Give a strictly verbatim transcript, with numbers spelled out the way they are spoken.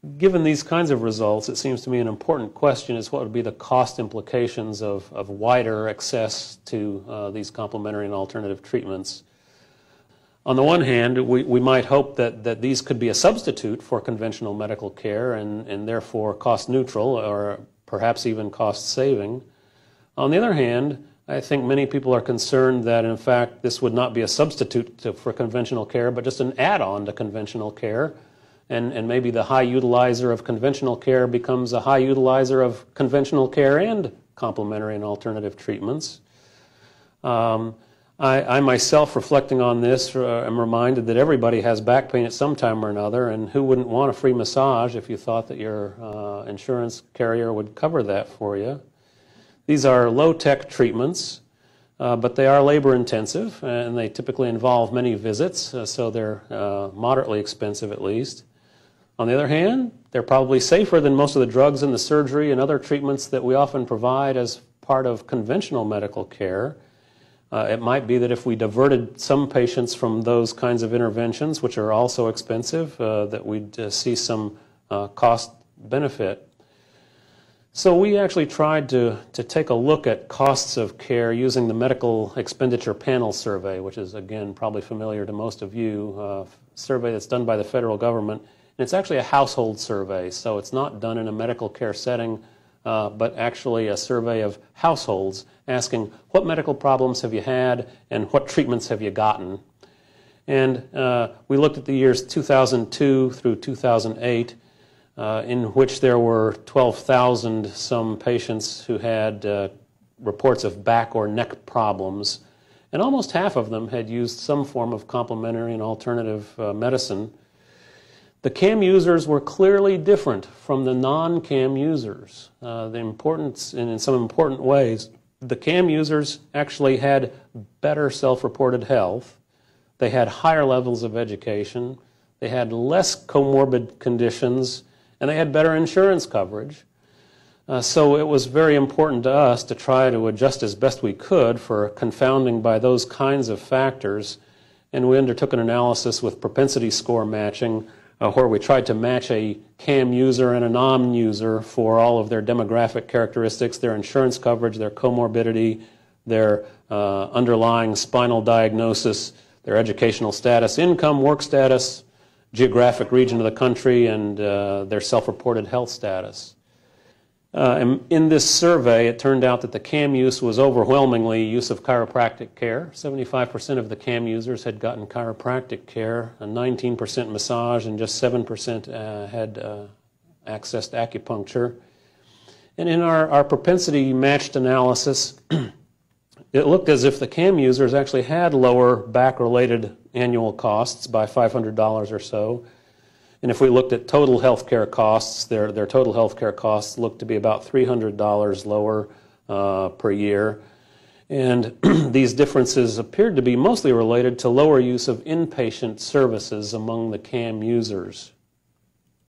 given these kinds of results, it seems to me an important question is what would be the cost implications of, of wider access to uh, these complementary and alternative treatments. On the one hand, we, we might hope that, that these could be a substitute for conventional medical care and, and therefore cost neutral or perhaps even cost saving. On the other hand, I think many people are concerned that in fact this would not be a substitute to, for conventional care, but just an add-on to conventional care. And, and maybe the high utilizer of conventional care becomes a high utilizer of conventional care and complementary and alternative treatments. Um, I, I myself, reflecting on this, uh, am reminded that everybody has back pain at some time or another, and who wouldn't want a free massage if you thought that your uh, insurance carrier would cover that for you? These are low-tech treatments, uh, but they are labor-intensive, and they typically involve many visits, uh, so they're uh, moderately expensive at least. On the other hand, they're probably safer than most of the drugs and the surgery and other treatments that we often provide as part of conventional medical care. Uh, it might be that if we diverted some patients from those kinds of interventions, which are also expensive, uh, that we'd uh, see some uh, cost benefit. So we actually tried to, to take a look at costs of care using the Medical Expenditure Panel Survey, which is, again, probably familiar to most of you, a survey that's done by the federal government. And it's actually a household survey, so it's not done in a medical care setting, uh, but actually a survey of households asking what medical problems have you had and what treatments have you gotten. And uh, we looked at the years two thousand two through two thousand eight, uh, in which there were twelve thousand some patients who had uh, reports of back or neck problems, and almost half of them had used some form of complementary and alternative uh, medicine. The C A M users were clearly different from the non-C A M users. Uh, the importance, and in some important ways, the C A M users actually had better self-reported health. They had higher levels of education. They had less comorbid conditions, and they had better insurance coverage. Uh, so it was very important to us to try to adjust as best we could for confounding by those kinds of factors. And we undertook an analysis with propensity score matching, Uh, where we tried to match a C A M user and a non-user for all of their demographic characteristics, their insurance coverage, their comorbidity, their uh, underlying spinal diagnosis, their educational status, income, work status, geographic region of the country, and uh, their self-reported health status. Uh, and in this survey, it turned out that the C A M use was overwhelmingly use of chiropractic care. seventy-five percent of the C A M users had gotten chiropractic care, and nineteen percent massage, and just seven percent uh, had uh, access to acupuncture. And in our, our propensity matched analysis, it looked as if the C A M users actually had lower back-related annual costs by five hundred dollars or so. And if we looked at total health care costs, their, their total health care costs looked to be about three hundred dollars lower uh, per year. And these differences appeared to be mostly related to lower use of inpatient services among the C A M users.